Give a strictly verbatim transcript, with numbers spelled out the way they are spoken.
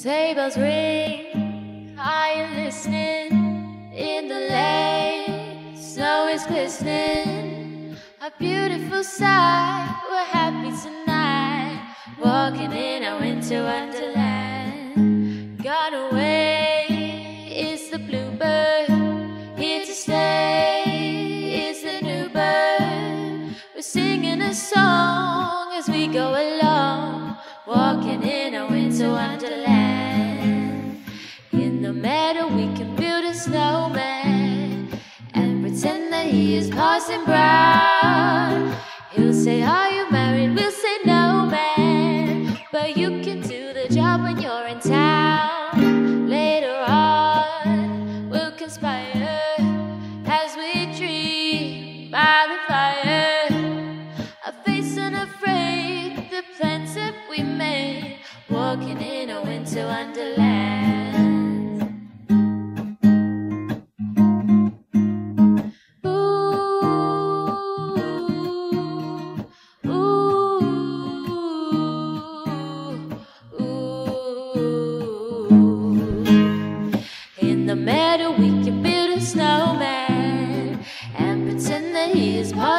Sleigh bells ring, are you listening? In the lane, snow is glistening. A beautiful sight, we're happy tonight, walking in our winter wonderland. Gone away is the bluebird, here to stay is the new bird. We're singing a song as we go along, walking in our winter wonderland. In the meadow we can build a snowman and pretend that he is Parson Brown. He'll say, are you married? We'll say, no, man, but you can do the job when you're in town. Later on we'll conspire as we dream by the fire, a face unafraid, the plans that we made, walking in a winter wonderland. In the meadow we can build a snowman and pretend that he is part